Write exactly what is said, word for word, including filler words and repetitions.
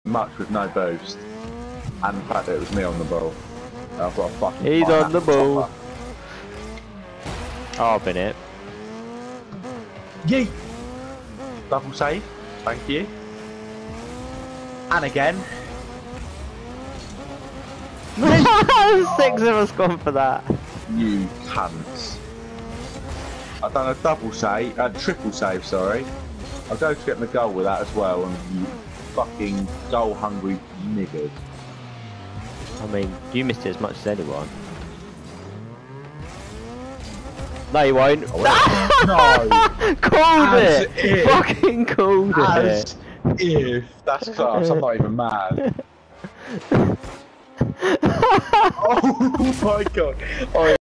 much with no boost, and the fact that it was me on the ball. I've got a fucking. He's on the ball. Topper. Oh, I've been it. Yeet! Double save, thank you. And again. Six of us gone for that. You cunts. I've done a double save, a triple save, sorry. I'll go to get my goal with that as well, and you fucking goal hungry niggers. I mean, you missed it as much as anyone. No, you won't. No! Called As it! if. Fucking called As it! if. That's class, I'm not even mad. Oh my god. Oh,